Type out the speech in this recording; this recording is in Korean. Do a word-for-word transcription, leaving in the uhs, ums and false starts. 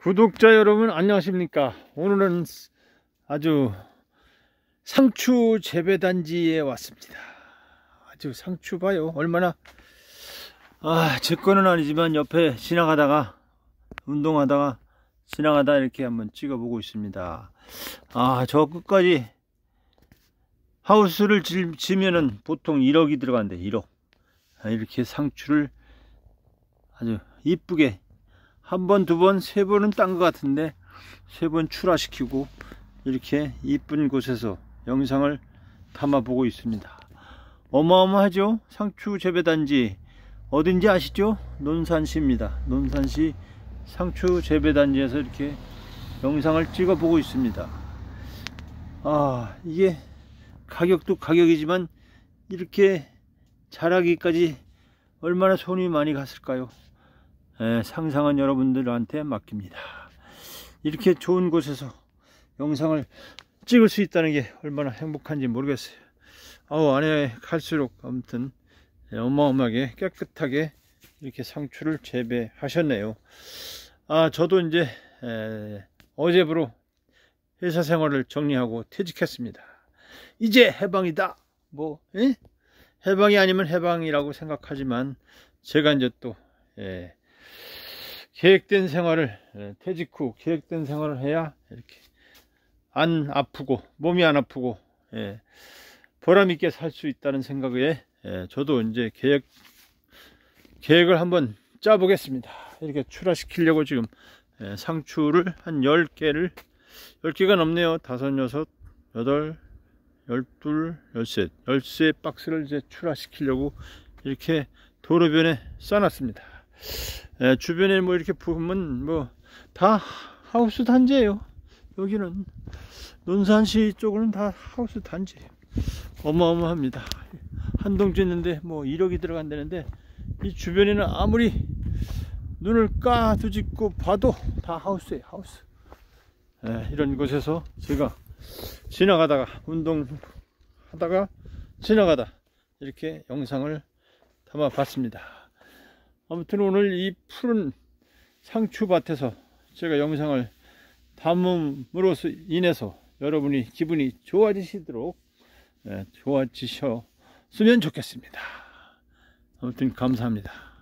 구독자 여러분 안녕하십니까. 오늘은 아주 상추 재배단지에 왔습니다. 아주 상추 봐요. 얼마나 아, 제 거는 아니지만 옆에 지나가다가 운동하다가 지나가다 이렇게 한번 찍어보고 있습니다. 아, 저 끝까지 하우스를 지면은 보통 일억이 들어간대. 일억. 아, 이렇게 상추를 아주 이쁘게 한 번, 두 번, 세 번은 딴 것 같은데 세 번 출하시키고 이렇게 이쁜 곳에서 영상을 담아보고 있습니다. 어마어마하죠? 상추 재배단지 어딘지 아시죠? 논산시입니다. 논산시 상추 재배단지에서 이렇게 영상을 찍어보고 있습니다. 아, 이게 가격도 가격이지만 이렇게 자라기까지 얼마나 손이 많이 갔을까요? 에, 상상은 여러분들한테 맡깁니다. 이렇게 좋은 곳에서 영상을 찍을 수 있다는 게 얼마나 행복한지 모르겠어요. 아우, 안에 갈수록 아무튼 어마어마하게 깨끗하게 이렇게 상추를 재배하셨네요. 아, 저도 이제 에, 어제부로 회사 생활을 정리하고 퇴직했습니다. 이제 해방이다. 뭐 에? 해방이 아니면 해방이라고 생각하지만 제가 이제 또 에, 계획된 생활을 퇴직 후 계획된 생활을 해야 이렇게 안 아프고 몸이 안 아프고 예, 보람 있게 살 수 있다는 생각에 예, 저도 이제 계획 계획을 한번 짜 보겠습니다. 이렇게 출하시키려고 지금 예, 상추를 한 열 개를 열 개가 넘네요. 다섯, 여섯, 여덟, 열둘, 열셋, 열세 박스를 이제 출하시키려고 이렇게 도로변에 쌓아놨습니다. 예, 주변에 뭐 이렇게 보면 뭐 다 하우스 단지예요. 여기는 논산시 쪽은 다 하우스 단지예요. 어마어마합니다. 한 동 짓는데 뭐 일억이 들어간다는데 이 주변에는 아무리 눈을 까두집고 봐도 다 하우스예요. 하우스. 예, 이런 곳에서 제가 지나가다가 운동하다가 지나가다 이렇게 영상을 담아 봤습니다. 아무튼 오늘 이 푸른 상추밭에서 제가 영상을 담음으로써 인해서 여러분이 기분이 좋아지시도록 좋아지셨으면 좋겠습니다. 아무튼 감사합니다.